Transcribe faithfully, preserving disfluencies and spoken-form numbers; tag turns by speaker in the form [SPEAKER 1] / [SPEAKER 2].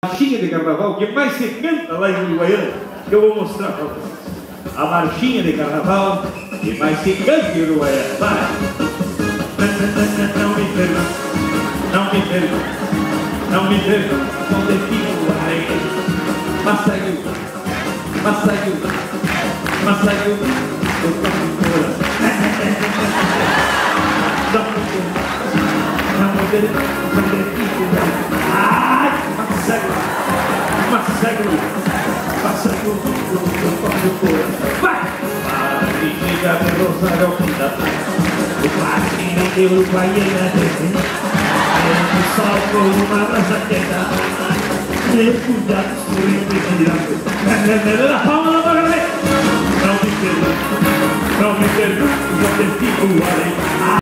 [SPEAKER 1] Marchinha de carnaval que mais se canta lá em Uruguaiana, que eu vou mostrar para vocês. A marchinha de carnaval que mais se canta em Uruguaiana. Vai! Não me perca, não me perca, não me perca, onde fico a rainha. Massaiu, massaiu, massaiu, eu toco fora. Não me perca, onde fico a rainha. Ai, massaiu, massaiu, massaiu, eu toco fora. Vai! Para de Rosário ao fim da tarde. O Marchinha de Uruguaiana descendo, o sol com uma brasa queda, meus cuidados por entre mirando, a palma na boca, não me perca, não me perca, eu te fico além.